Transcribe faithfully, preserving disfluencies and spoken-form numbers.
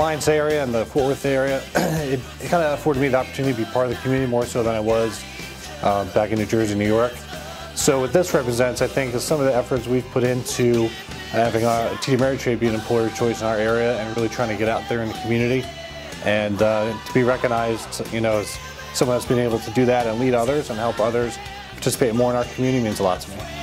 Alliance area and the Fort Worth area, it, it kind of afforded me the opportunity to be part of the community more so than I was uh, back in New Jersey, New York. So what this represents, I think, is some of the efforts we've put into having a T D Ameritrade be an employer of choice in our area and really trying to get out there in the community. And uh, to be recognized, you know, as someone that's been able to do that and lead others and help others participate more in our community means a lot to me.